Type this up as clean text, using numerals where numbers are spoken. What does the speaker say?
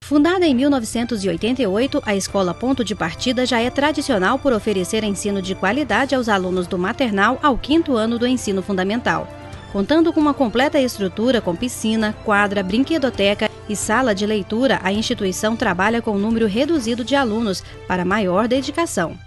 Fundada em 1988, a Escola Ponto de Partida já é tradicional por oferecer ensino de qualidade aos alunos do maternal ao 5º ano do ensino fundamental. Contando com uma completa estrutura com piscina, quadra, brinquedoteca e sala de leitura, a instituição trabalha com um número reduzido de alunos para maior dedicação.